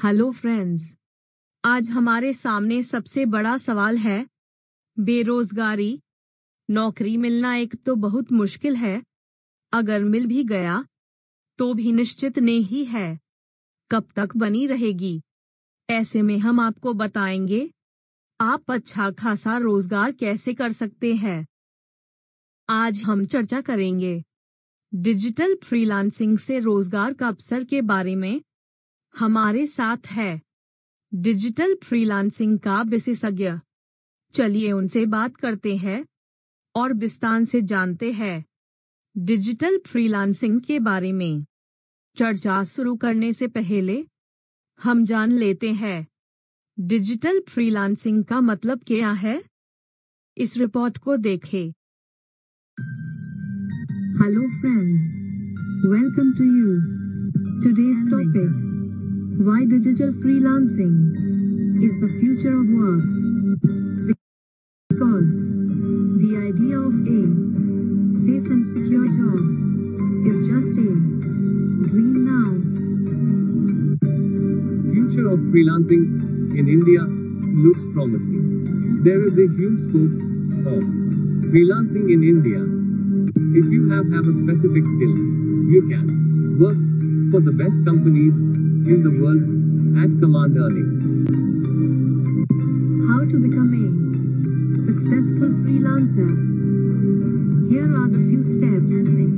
Hello friends, आज हमारे सामने सबसे बड़ा सवाल है बेरोजगारी। नौकरी मिलना एक तो बहुत मुश्किल है, अगर मिल भी गया तो भी निश्चित नहीं है कब तक बनी रहेगी। ऐसे में हम आपको बताएंगे आप अच्छा खासा रोजगार कैसे कर सकते हैं। आज हम चर्चा करेंगे डिजिटल फ्रीलांसिंग से रोजगार का अवसर के बारे में। हमारे साथ है डिजिटल फ्रीलांसिंग का विशेषज्ञ। चलिए उनसे बात करते हैं और विस्तार से जानते हैं डिजिटल फ्रीलांसिंग के बारे में। चर्चा शुरू करने से पहले हम जान लेते हैं डिजिटल फ्रीलांसिंग का मतलब क्या है। इस रिपोर्ट को देखें। Hello friends, welcome to you. Today's topic: why digital freelancing is the future of work. Because the idea of a safe and secure job is just a dream now. Future of freelancing in India looks promising. There is a huge scope of freelancing in India. If you have a specific skill, you can work for the best companies in the world at command earnings. How to become a successful freelancer? Here are the few steps